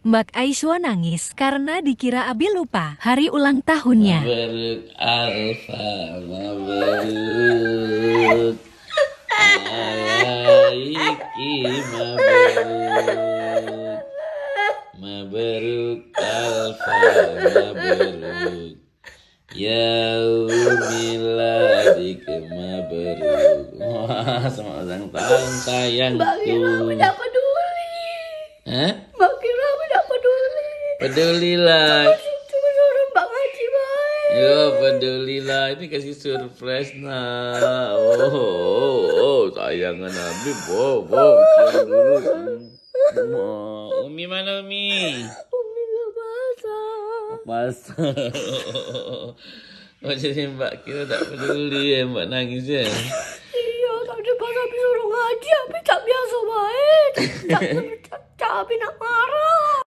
Mbak Aiswa nangis karena dikira Abi lupa hari ulang tahunnya. Mabruk Alfa, mabruk alaiki, mabruk mabruk Alfa, mabruk yaumiladik, mabruk. Wah, selamat ulang tahun sayangku. Mbak Kira tidak peduli. Hah? Mbak Kira tidak peduli. Pedulilah. Cuma suruh Mbak ngaji baik. Yo, pedulilah, ini kasih surprise nah. Sayangan Habib, cium dulu. Umi mana Umi? Umi gak basah. Pas. Oh, jadi Mbak Kira tak peduli ya, Mbak nangis ya. Iya, tadi pas Abi suruh ngaji, Abi tak biasa baik. Tapi nak marah.